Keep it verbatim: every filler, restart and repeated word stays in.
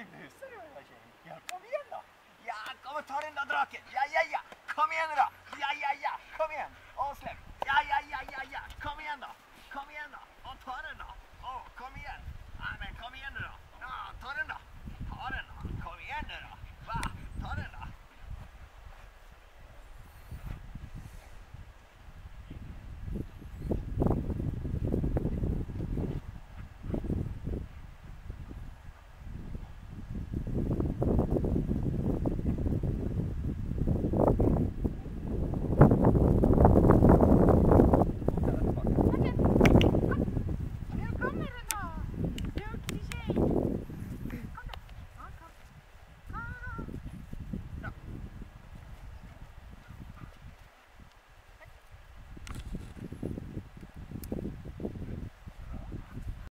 bli busad du hela tjejen. Ja, kom igen då. Ja, kom och ta den där draken. Ja, ja, ja. Kom igen då. Ja, ja, ja. Kom igen.